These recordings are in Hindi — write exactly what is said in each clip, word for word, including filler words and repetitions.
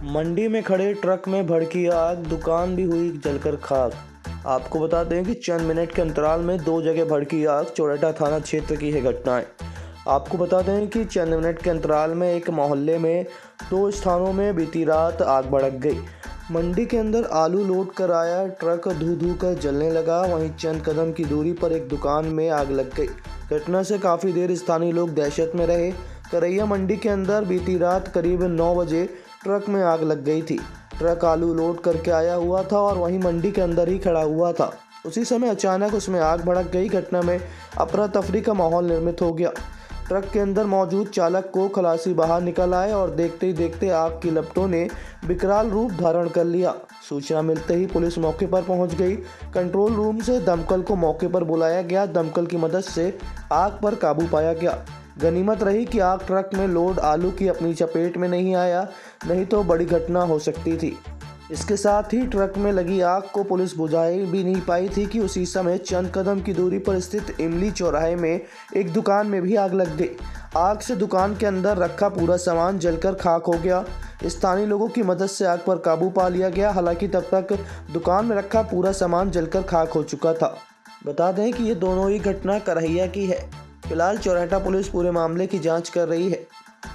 मंडी में खड़े ट्रक में भड़की आग, दुकान भी हुई जलकर खाक। आपको बता दें कि चंद मिनट के अंतराल में दो जगह भड़की आग। चौराठा थाना क्षेत्र की है घटनाएं। आपको बता दें कि चंद मिनट के अंतराल में एक मोहल्ले में दो स्थानों में बीती रात आग भड़क गई। मंडी के अंदर आलू लोड कर आया ट्रक धू धू कर जलने लगा। वहीं चंद कदम की दूरी पर एक दुकान में आग लग गई। घटना से काफ़ी देर स्थानीय लोग दहशत में रहे। करैया मंडी के अंदर बीती रात करीब नौ बजे ट्रक में आग लग गई थी। ट्रक आलू लोड करके आया हुआ था और वहीं मंडी के अंदर ही खड़ा हुआ था। उसी समय अचानक उसमें आग भड़क गई। घटना में अफरा तफरी का माहौल निर्मित हो गया। ट्रक के अंदर मौजूद चालक को खलासी बाहर निकल आए और देखते ही देखते आग की लपटों ने विकराल रूप धारण कर लिया। सूचना मिलते ही पुलिस मौके पर पहुंच गई। कंट्रोल रूम से दमकल को मौके पर बुलाया गया। दमकल की मदद से आग पर काबू पाया गया। गनीमत रही कि आग ट्रक में लोड आलू की अपनी चपेट में नहीं आया, नहीं तो बड़ी घटना हो सकती थी। इसके साथ ही ट्रक में लगी आग को पुलिस बुझा भी नहीं पाई थी कि उसी समय चंद कदम की दूरी पर स्थित इमली चौराहे में एक दुकान में भी आग लग गई। आग से दुकान के अंदर रखा पूरा सामान जलकर खाक हो गया। स्थानीय लोगों की मदद से आग पर काबू पा लिया गया। हालांकि तब तक दुकान में रखा पूरा सामान जलकर खाक हो चुका था। बता दें कि ये दोनों ही घटना करैया की है। फिलहाल चौराठा पुलिस पूरे मामले की जांच कर रही है।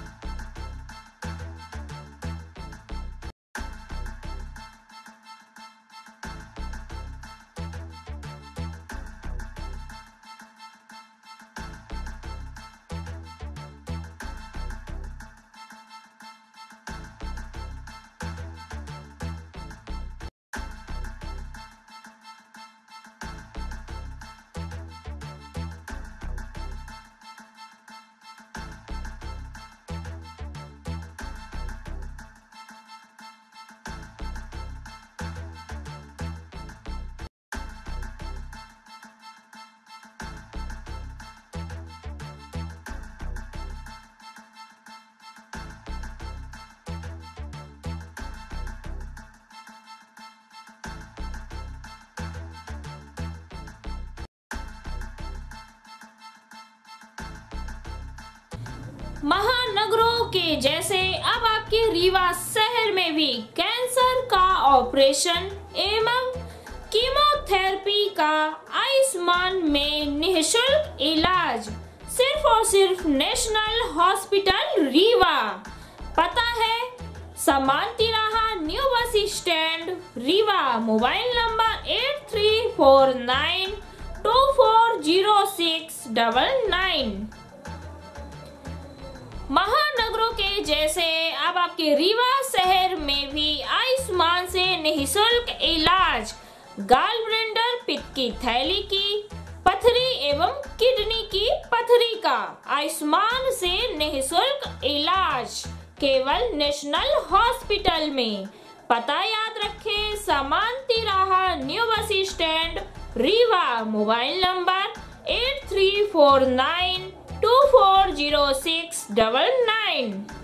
महानगरों के जैसे अब आपके रीवा शहर में भी कैंसर का ऑपरेशन एवं कीमोथेरेपी का आयुष्मान में निःशुल्क इलाज सिर्फ और सिर्फ नेशनल हॉस्पिटल रीवा। पता है समान तिराहा new bus stand Rewa. Mobile number eight three four nine two four zero six double nine. महानगरों के जैसे अब आपके रीवा शहर में भी आयुष्मान से निःशुल्क इलाज गालब्लेडर, पित्त की थैली की पथरी एवं किडनी की पथरी का आयुष्मान से निःशुल्क इलाज केवल नेशनल हॉस्पिटल में। पता याद रखें समान तिराहा new bus stand Rewa. Mobile number eight three four nine two four zero six double nine.